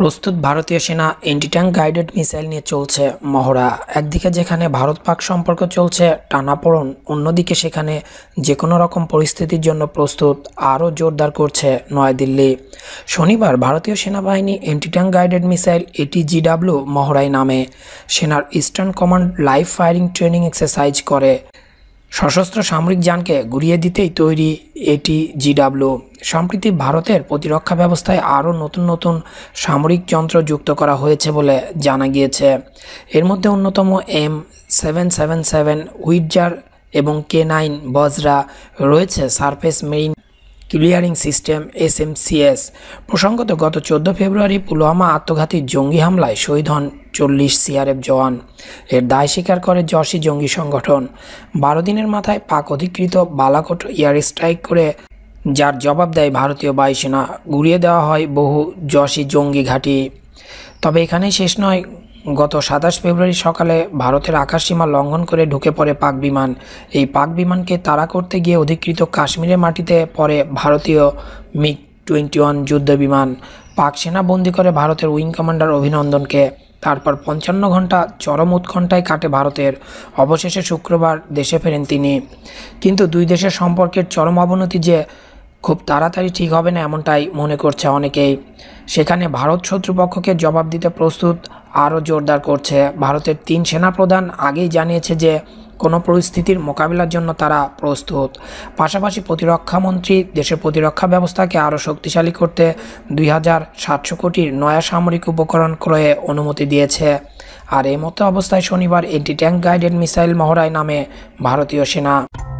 প্রস্তুত ভারতীয় সেনা এন্টি ট্যাঙ্ক গাইডেড মিসাইল নিয়ে চলছে মহড়া। একদিকে যেখানে ভারত পাক সম্পর্ক চলছে টানাপোড়েন, অন্যদিকে সেখানে যে কোনো রকম পরিস্থিতির জন্য প্রস্তুত আরও জোরদার করছে নয়াদিল্লি। শনিবার ভারতীয় সেনাবাহিনী anti tank guided missile ATGW মহড়ায় নামে সেনার eastern command live firing training exercise করে। সশস্ত্র সামরিক যানকে গুড়িয়ে দিতেই তৈরি ATGW। সম্প্রতি ভারতের প্রতিরক্ষা ব্যবস্থায় আরও নতুন নতুন সামরিক যন্ত্র যুক্ত করা হয়েছে বলে জানা গিয়েছে। এর মধ্যে অন্যতম M777 হুইটজার এবং K9 বজ্রা রয়েছে surface marine clearing system SMCS। প্রসঙ্গত, গত 14 ফেব্রুয়ারি পুলওয়ামা আত্মঘাতী জঙ্গি হামলায় শহীদ হন 40 CRF জওয়ান। এর দায় স্বীকার করে জর্সি জঙ্গি সংগঠন। 12 দিনের মাথায় পাক অধিকৃত বালাকোট এয়ার স্ট্রাইক করে যার জবাব দেয় ভারতীয় বায়ুসেনা। গুড়িয়ে দেওয়া হয় বহু জর্সি জঙ্গি ঘাঁটি। তবে এখানেই শেষ নয়। গত 27 ফেব্রুয়ারি সকালে ভারতের আকাশসীমা লঙ্ঘন করে ঢুকে পড়ে পাক বিমান। এই পাক বিমানকে তাড়া করতে গিয়ে অধিকৃত কাশ্মীরের মাটিতে পড়ে ভারতীয় MiG-21 যুদ্ধ বিমান। পাক সেনা বন্দি করে ভারতের উইং কমান্ডার অভিনন্দনকে। তারপর 55 ঘন্টা চরম উৎকণ্ঠায় কাটে ভারতের। অবশেষে শুক্রবার দেশে ফেরেন তিনি। কিন্তু দুই দেশের সম্পর্কের চরম অবনতি যে খুব তাড়াতাড়ি ঠিক হবে না এমনটাই মনে করছে অনেকেই। সেখানে ভারত শত্রুপক্ষকে জবাব দিতে প্রস্তুত আরও জোরদার করছে। ভারতের 3 সেনাপ্রধান আগেই জানিয়েছে যে কোনো পরিস্থিতির মোকাবিলার জন্য তারা প্রস্তুত। পাশাপাশি প্রতিরক্ষামন্ত্রী দেশের প্রতিরক্ষা ব্যবস্থাকে আরও শক্তিশালী করতে 2700 কোটির নয়া সামরিক উপকরণ ক্রয়ে অনুমতি দিয়েছে। আর এই মতো অবস্থায় শনিবার এন্টি ট্যাঙ্ক গাইডেড মিসাইল মহড়ায় নামে ভারতীয় সেনা।